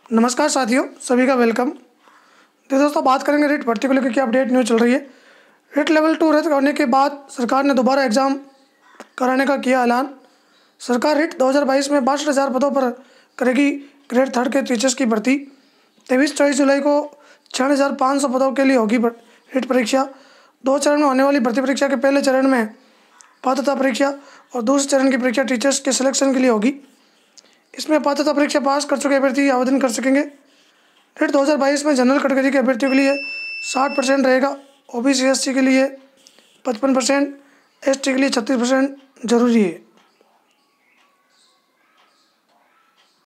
नमस्कार साथियों, सभी का वेलकम। तो दोस्तों बात करेंगे रिट भर्ती को लेकर क्या अपडेट न्यूज़ चल रही है। रिट लेवल 2 रद्द करने के बाद सरकार ने दोबारा एग्ज़ाम कराने का किया ऐलान। सरकार रिट 2022 में 62,000 पदों पर करेगी ग्रेड 3 के टीचर्स की भर्ती। 23-24 जुलाई को 6,500 पदों के लिए होगी रिट परीक्षा। 2 चरण में होने वाली भर्ती परीक्षा के पहले चरण में पात्रता परीक्षा और दूसरे चरण की परीक्षा टीचर्स के सिलेक्शन के लिए होगी। इसमें पात्रता परीक्षा पास कर चुके अभ्यर्थी आवेदन कर सकेंगे। रिट 2022 में जनरल कैटेगरी के अभ्यर्थियों के लिए 60% रहेगा, ओबीसी एससी के लिए 55%, एसटी के लिए 36% जरूरी है।